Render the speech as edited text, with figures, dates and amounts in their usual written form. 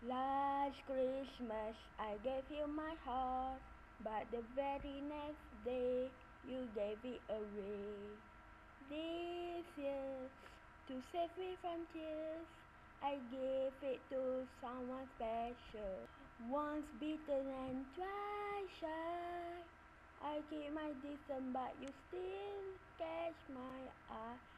Last Christmas I gave you my heart, but the very next day you gave it away. This year, to save me from tears, I gave it to someone special. Once bitten and twice shy, I keep my distance but you still catch my eye.